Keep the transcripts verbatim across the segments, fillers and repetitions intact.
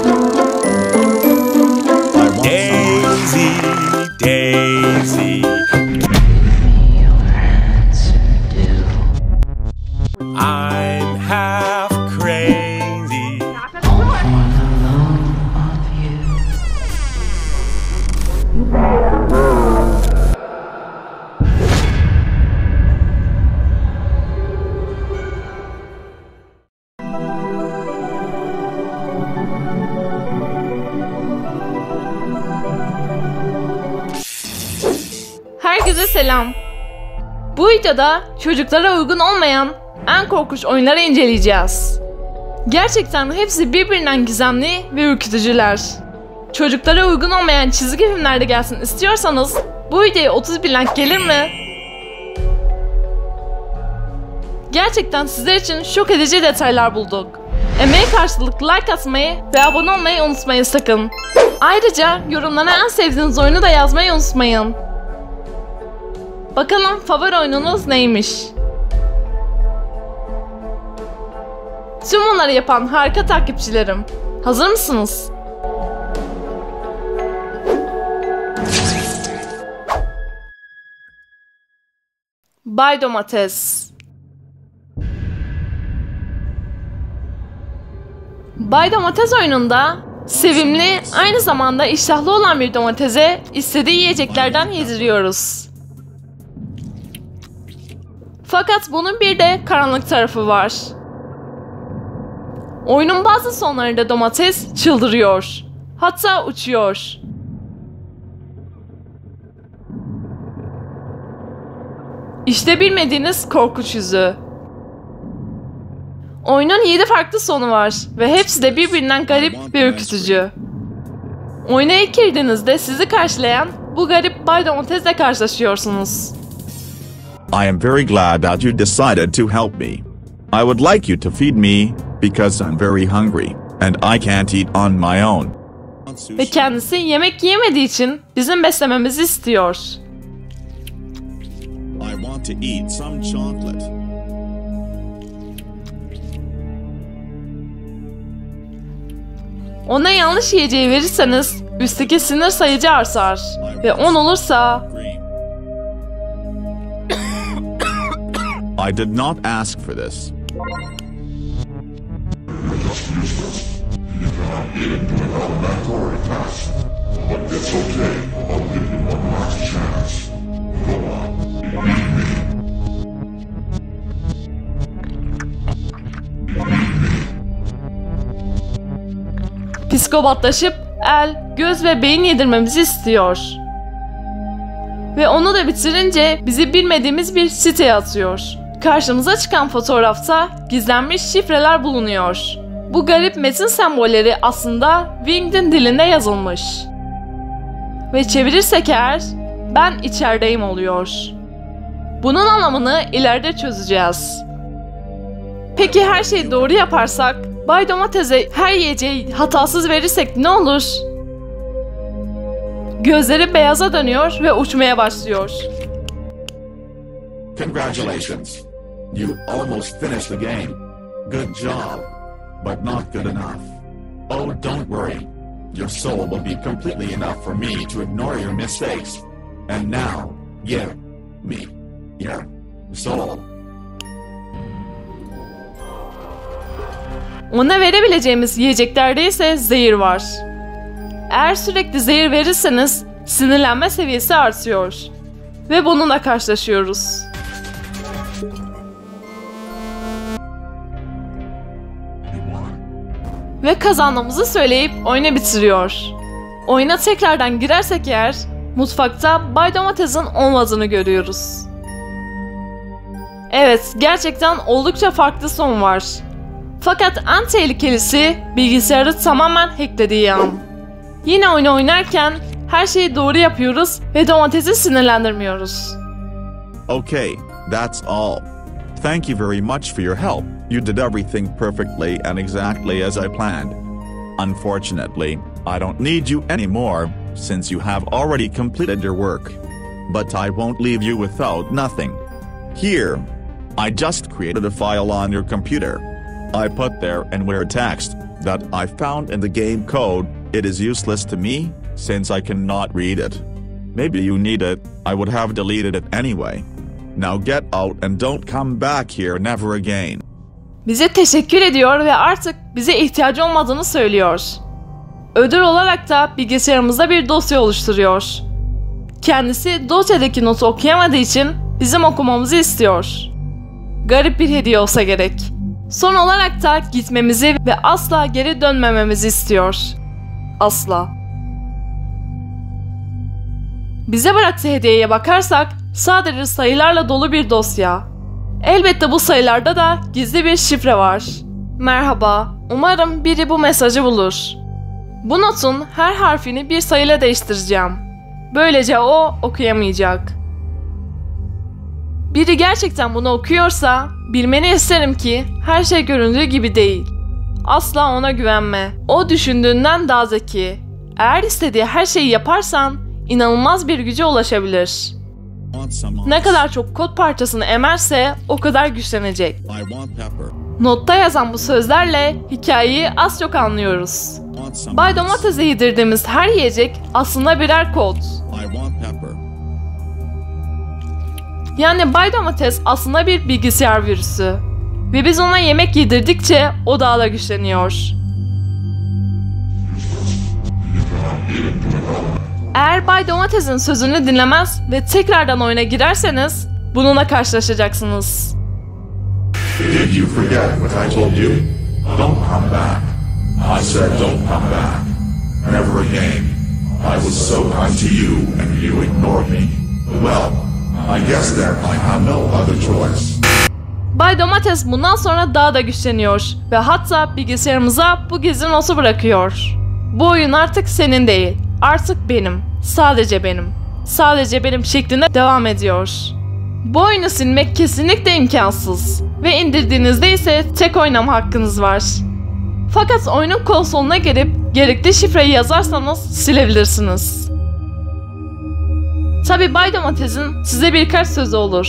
Daisy, Daisy. I'm half crazy. Herkese selam. Bu videoda çocuklara uygun olmayan en korkunç oyunları inceleyeceğiz. Gerçekten hepsi birbirinden gizemli ve ürkütücüler. Çocuklara uygun olmayan çizgi filmler de gelsin istiyorsanız bu videoya otuz bin like gelir mi? Gerçekten sizler için şok edici detaylar bulduk. Emeğe karşılık like atmayı ve abone olmayı unutmayın sakın. Ayrıca yorumlara en sevdiğiniz oyunu da yazmayı unutmayın. Bakalım favori oyununuz neymiş? Tüm bunları yapan harika takipçilerim. Hazır mısınız? Bay Domates. Bay Domates oyununda sevimli, aynı zamanda iştahlı olan bir domatese istediği yiyeceklerden yediriyoruz. Fakat bunun bir de karanlık tarafı var. Oyunun bazı sonlarında domates çıldırıyor. Hatta uçuyor. İşte bilmediğiniz korkunç yüzü. Oyunun yedi farklı sonu var ve hepsi de birbirinden garip ve ürkütücü. Oyuna ilk girdiğinizde sizi karşılayan bu garip Bay Domates'le karşılaşıyorsunuz. I am very glad that you decided to help me. I would like you to feed me because I'm very hungry and I can't eat on my own. Ve kendisi yemek yiyemediği için bizim beslememizi istiyor. I want to eat some chocolate. Ona yanlış yiyeceği verirseniz üstteki sinir sayıcı artar ve on olursa I did not ask for this. psikopatlaşıp el, göz ve beyin yedirmemizi istiyor. Ve onu da bitirince bizi bilmediğimiz bir siteye atıyor. Karşımıza çıkan fotoğrafta gizlenmiş şifreler bulunuyor. Bu garip metin sembolleri aslında Winged'in dilinde yazılmış. Ve çevirirsek eğer, ben içerideyim oluyor. Bunun anlamını ileride çözeceğiz. Peki her şeyi doğru yaparsak, Bay Domates'e her yiyeceği hatasız verirsek ne olur? Gözleri beyaza dönüyor ve uçmaya başlıyor. Congratulations. You almost finished the game. Good job. But not good enough. Oh, don't worry. Your soul will be completely enough for me to ignore your mistakes. And now, give me your soul. Ona verebileceğimiz yiyeceklerde ise zehir var. Eğer sürekli zehir verirseniz sinirlenme seviyesi artıyor. Ve bununla karşılaşıyoruz. Ve kazandığımızı söyleyip oyunu bitiriyor. Oyuna tekrardan girersek eğer, mutfakta Bay Domates'in olmadığını görüyoruz. Evet, gerçekten oldukça farklı son var. Fakat en tehlikelisi bilgisayarı tamamen hacklediği an. Yine oyunu oynarken her şeyi doğru yapıyoruz ve domatesi sinirlendirmiyoruz. Okay, that's all. Thank you very much for your help. You did everything perfectly and exactly as I planned. Unfortunately, I don't need you anymore, since you have already completed your work. But I won't leave you without nothing. Here, I just created a file on your computer. I put there and where text, that I found in the game code, it is useless to me since I cannot read it. Maybe you need it, I would have deleted it anyway. Now get out and don't come back here never again. Bize teşekkür ediyor ve artık bize ihtiyacı olmadığını söylüyor. Ödül olarak da bilgisayarımızda bir dosya oluşturuyor. Kendisi dosyadaki notu okuyamadığı için bizim okumamızı istiyor. Garip bir hediye olsa gerek. Son olarak da gitmemizi ve asla geri dönmememizi istiyor. Asla. Bize bıraktığı hediyeye bakarsak sadece sayılarla dolu bir dosya. Elbette bu sayılarda da gizli bir şifre var. Merhaba, umarım biri bu mesajı bulur. Bu notun her harfini bir sayıyla değiştireceğim. Böylece o okuyamayacak. Biri gerçekten bunu okuyorsa bilmeni isterim ki her şey göründüğü gibi değil. Asla ona güvenme. O düşündüğünden daha zeki. Eğer istediği her şeyi yaparsan inanılmaz bir güce ulaşabilir. Ne kadar çok kod parçasını emerse o kadar güçlenecek. Notta yazan bu sözlerle hikayeyi az çok anlıyoruz. Bay Domates'e yedirdiğimiz her yiyecek aslında birer kod. Yani Bay Domates aslında bir bilgisayar virüsü. Ve biz ona yemek yedirdikçe o daha da güçleniyor. Eğer Bay Domates'in sözünü dinlemez ve tekrardan oyuna girerseniz bununla karşılaşacaksınız. Did you forget what I told you? Don't come back. I said don't come back. Never again. I was so kind to you and you ignored me. Well, I guess that I have no other choice. Bay Domates bundan sonra daha da güçleniyor ve hatta bilgisayarımıza bu gizli notu bırakıyor. Bu oyun artık senin değil, artık benim, sadece benim, sadece benim şeklinde devam ediyor. Bu oyunu silmek kesinlikle imkansız ve indirdiğinizde ise tek oynama hakkınız var. Fakat oyunun konsoluna girip gerekli şifreyi yazarsanız silebilirsiniz. Tabi Bay Domates'in size birkaç sözü olur.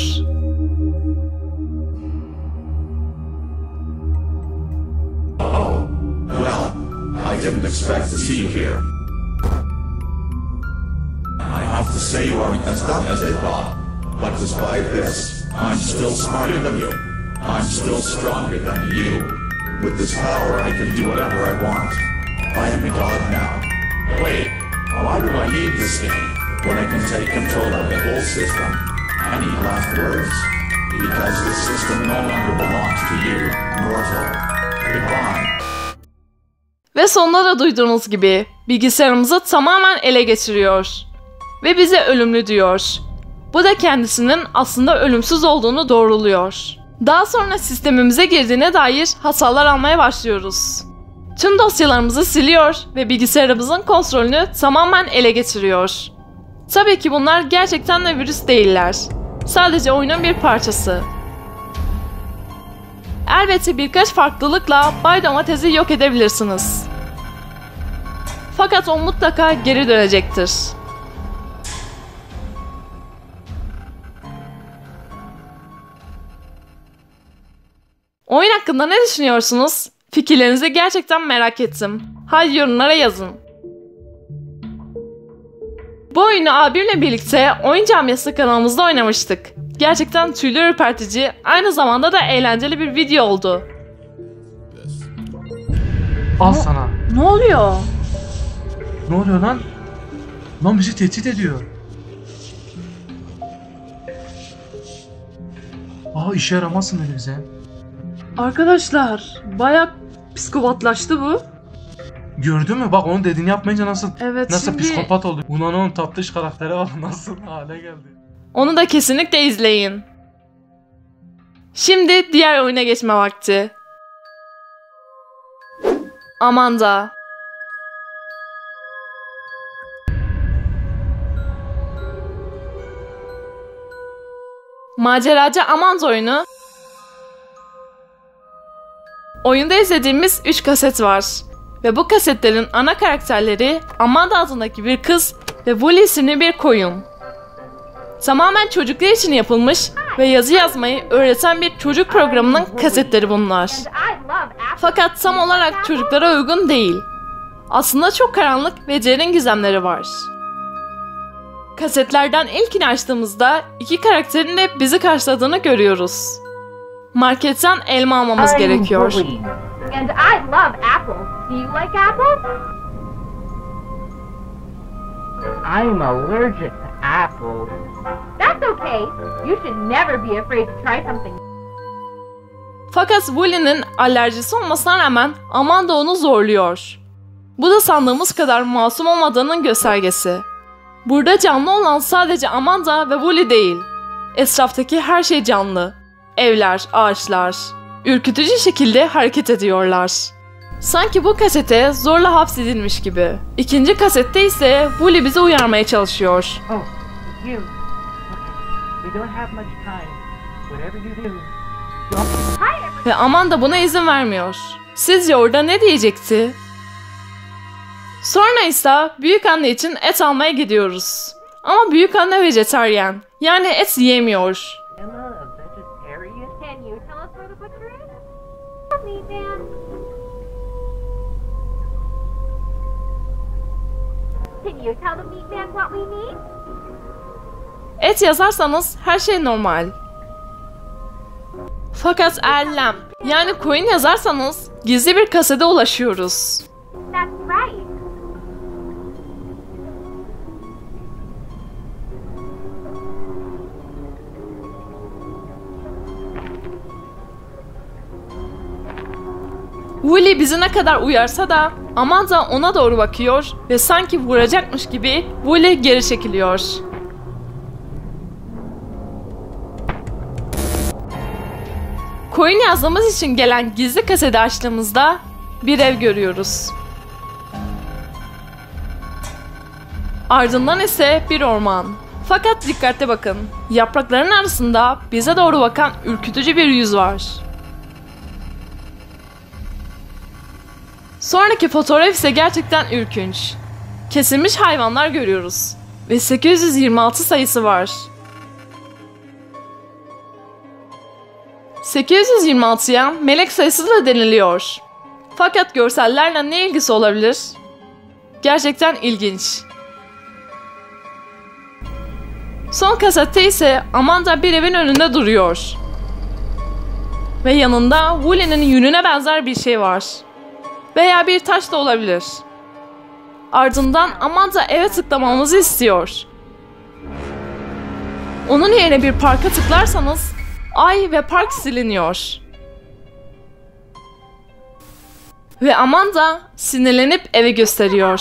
I didn't expect to see you here. I have to say you aren't as dumb as I thought. But despite this, I'm still smarter than you. I'm still stronger than you. With this power, I can do whatever I want. I am a god now. Wait, why do I need this game when I can take control of the whole system? Any last words? Because this system no longer belongs to you, mortal. Goodbye. Ve sonunda da duyduğunuz gibi bilgisayarımızı tamamen ele geçiriyor. Ve bize ölümlü diyor. Bu da kendisinin aslında ölümsüz olduğunu doğruluyor. Daha sonra sistemimize girdiğine dair hatalar almaya başlıyoruz. Tüm dosyalarımızı siliyor ve bilgisayarımızın kontrolünü tamamen ele geçiriyor. Tabii ki bunlar gerçekten de virüs değiller. Sadece oyunun bir parçası. Elbette birkaç farklılıkla Bay Domates'i yok edebilirsiniz. Fakat o mutlaka geri dönecektir. Oyun hakkında ne düşünüyorsunuz? Fikirlerinizi gerçekten merak ettim. Hadi yorumlara yazın. Bu oyunu abimle birlikte Oyun Camiası kanalımızda oynamıştık. Gerçekten tüylü ürpertici, aynı zamanda da eğlenceli bir video oldu. Al sana. Ne oluyor? Ne oluyor lan? Lan bizi tehdit ediyor. Aa, işe yaramazsın dedi bize. Arkadaşlar, bayağı psikopatlaştı bu. Gördün mü? Bak onun dediğini yapmayınca nasıl Evet, nasıl şimdi... psikopat oldu. Ulan onun tatlış karakteri var, nasıl hale geldi. Onu da kesinlikle izleyin. Şimdi diğer oyuna geçme vakti. Amanda. Maceracı Amanda oyunu. Oyunda izlediğimiz üç kaset var. Ve bu kasetlerin ana karakterleri Amanda adındaki bir kız ve Wooly isimli bir koyun. Tamamen çocuklar için yapılmış ve yazı yazmayı öğreten bir çocuk programının kasetleri bunlar. Fakat tam olarak çocuklara uygun değil. Aslında çok karanlık ve derin gizemleri var. Kasetlerden ilkini açtığımızda iki karakterin de bizi karşıladığını görüyoruz. Marketten elma almamız gerekiyor. And I love apples. Do you like apples? I'm allergic to apples. That's okay. You should never be afraid to try something. Fakat Wooly'nin alerjisi olmasına rağmen Amanda onu zorluyor. Bu da sandığımız kadar masum olmadığının göstergesi. Burada canlı olan sadece Amanda ve Wooly değil. Etraftaki her şey canlı. Evler, ağaçlar. Ürkütücü şekilde hareket ediyorlar. Sanki bu kasete zorla hapsedilmiş gibi. İkinci kasette ise Wooly bizi uyarmaya çalışıyor. Oh, you. We don't have much time. Whatever you do. Ve Amanda buna izin vermiyor. Sizce orada ne diyecekti? Sonra ise büyükanne için et almaya gidiyoruz. Ama büyükanne vejetaryen. Yani et yemiyor. Emma, a vegetarian? Can you tell us where the butcher is? Tell me, Dan. Can you tell the meat man what we need? Et yazarsanız her şey normal. Fakat eğer lamb yani koyun yazarsanız gizli bir kasede ulaşıyoruz. That's right. Wooly bizi ne kadar uyarsa da Amanda ona doğru bakıyor ve sanki vuracakmış gibi Wooly geri çekiliyor. Koyun yazdığımız için gelen gizli kaseti açtığımızda bir ev görüyoruz. Ardından ise bir orman. Fakat dikkatli bakın. Yaprakların arasında bize doğru bakan ürkütücü bir yüz var. Sonraki fotoğraf ise gerçekten ürkünç. Kesilmiş hayvanlar görüyoruz. Ve sekiz yüz yirmi altı sayısı var. sekiz yüz yirmi altıya melek sayısı da deniliyor. Fakat görsellerle ne ilgisi olabilir? Gerçekten ilginç. Son kasette ise Amanda bir evin önünde duruyor. Ve yanında Wooly'nin yününe benzer bir şey var. Veya bir taş da olabilir. Ardından Amanda eve tıklamamızı istiyor. Onun yerine bir parka tıklarsanız ay ve park siliniyor. Ve Amanda sinirlenip eve gösteriyor.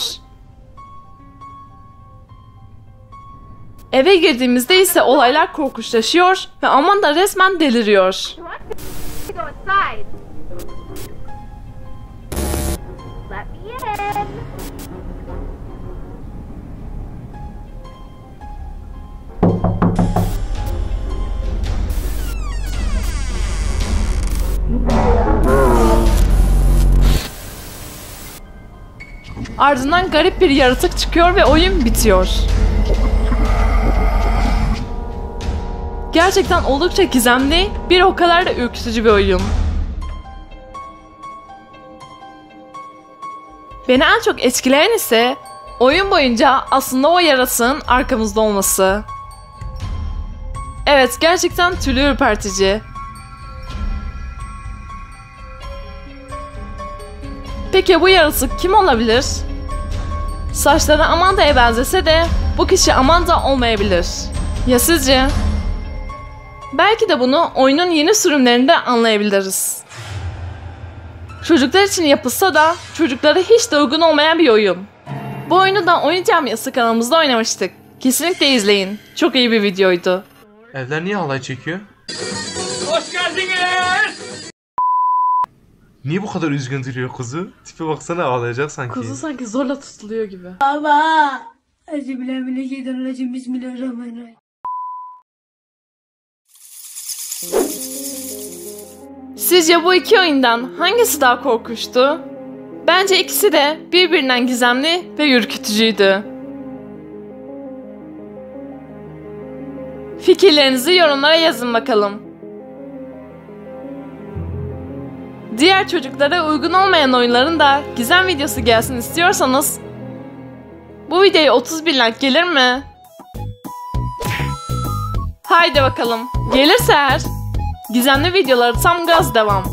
Eve girdiğimizde ise olaylar korkunçlaşıyor ve Amanda resmen deliriyor. You want to go inside? Let me in. Ardından garip bir yaratık çıkıyor ve oyun bitiyor. Gerçekten oldukça gizemli, bir o kadar da ürkütücü bir oyun. Beni en çok etkileyen ise oyun boyunca aslında o yaratığın arkamızda olması. Evet, gerçekten tüylü ürpertici. Peki bu yaratık kim olabilir? Saçları Amanda'ya benzese de bu kişi Amanda olmayabilir. Ya sizce? Belki de bunu oyunun yeni sürümlerinde anlayabiliriz. Çocuklar için yapılsa da çocuklara hiç de uygun olmayan bir oyun. Bu oyunu da Oyun Camiası kanalımızda oynamıştık. Kesinlikle izleyin. Çok iyi bir videoydu. Evler niye halay çekiyor? Hoş geldiniz. Niye bu kadar üzgün duruyor kuzu? Tipe baksana, ağlayacak sanki. Kuzu sanki zorla tutuluyor gibi. Baba. Euzubillahimineşşeytanirracim. Bismillahirrahmanirrahim. Sizce bu iki oyundan hangisi daha korkunçtu? Bence ikisi de birbirinden gizemli ve ürkütücüydü. Fikirlerinizi yorumlara yazın bakalım. Diğer çocuklara uygun olmayan oyunların da gizem videosu gelsin istiyorsanız bu videoya otuz bin like gelir mi? Haydi bakalım. Gelirse eğer gizemli videoları tam gaz devam.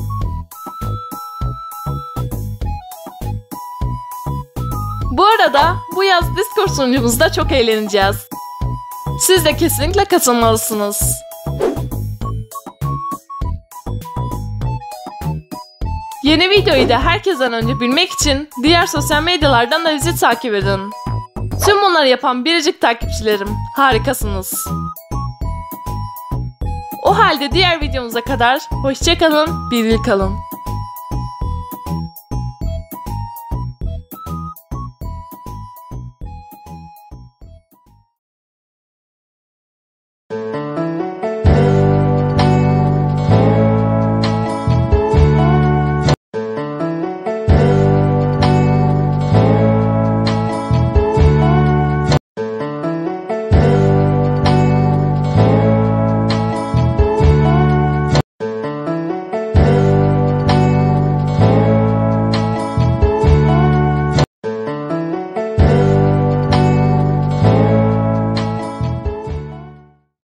Bu arada bu yaz Discord sunucumuzda çok eğleneceğiz. Siz de kesinlikle katılmalısınız. Yeni videoyu da herkesten önce bilmek için diğer sosyal medyalardan da bizi takip edin. Tüm bunları yapan biricik takipçilerim, harikasınız. O halde diğer videomuza kadar hoşça kalın, birlik kalın.